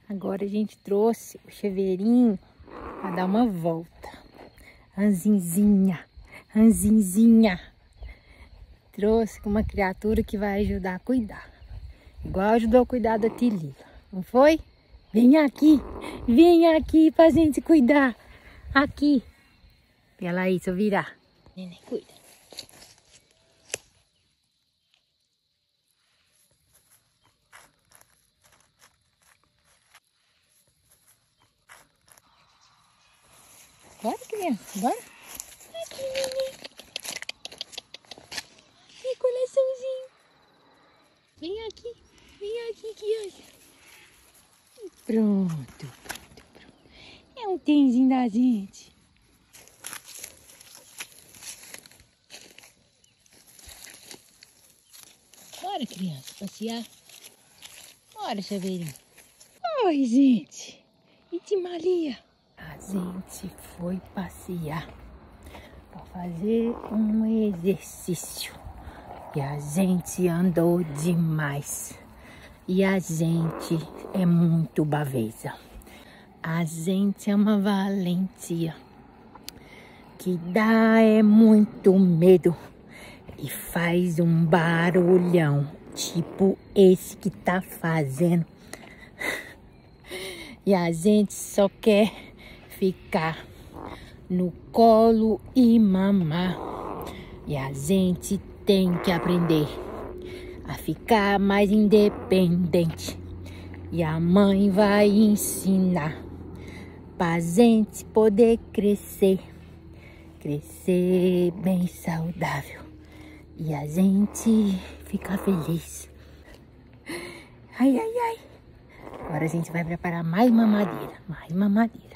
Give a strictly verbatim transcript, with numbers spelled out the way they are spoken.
Agora a gente trouxe o Cheveirinho para dar uma volta. Ranzinzinha, Ranzinzinha. Trouxe com uma criatura que vai ajudar a cuidar. Igual ajudou a cuidar da Tilila, não foi? Vem aqui, vem aqui pra gente cuidar. Aqui. Pela aí, se eu virar. Neném, cuida. Bora, criança, bora. Aqui, neném. Aqui, coraçãozinho. Vem aqui, vem aqui, criança. Pronto, pronto, pronto. É um tenzinho da gente. Bora, criança, passear. Bora, Cheveirinho. Oi, gente. Itimalia. A gente foi passear para fazer um exercício. E a gente andou demais. E a gente é muito baveza. A gente é uma valentia que dá é muito medo e faz um barulhão, tipo esse que tá fazendo. E a gente só quer ficar no colo e mamar. E a gente tem que aprender a ficar mais independente. E a mãe vai ensinar pra gente poder crescer. Crescer bem saudável. E a gente ficar feliz. Ai, ai, ai. Agora a gente vai preparar mais mamadeira. Mais mamadeira.